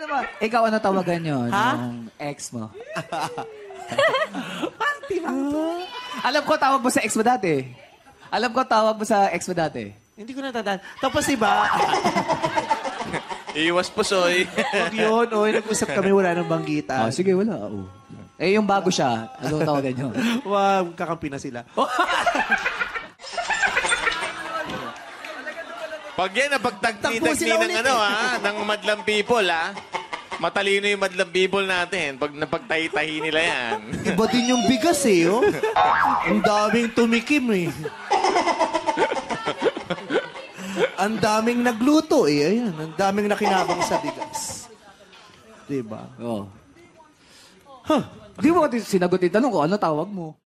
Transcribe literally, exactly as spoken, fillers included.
Ano ba? Ikaw, ano tawagan yun? Ha? Yung ex mo. Party ba? Alam ko, tawag mo sa ex mo dati. Alam ko, tawag mo sa ex mo dati. Hindi ko natandaan. Tapos iba, Iwas pusoy. pag yun, oy, nag-usap kami, wala nang banggitan. Ah, sige, wala. Oo. Eh, yung bago siya, ano tawagan yun? Wag, kakampi na sila. Pag yan, Takbo napagtagni-tagni sila ng ulit ano, eh. ha? Ng madlang people, ha? Matalino yung madlang people natin. Pag napagtahi-tahi nila yan. Iba din yung bigas eh, oh. Ang daming tumikim eh. Ang daming nagluto eh. Ayan, ang daming nakinabang sa bigas. Diba? Oo. Huh. Di mo kasi sinagot yung tanong ko, ano tawag mo?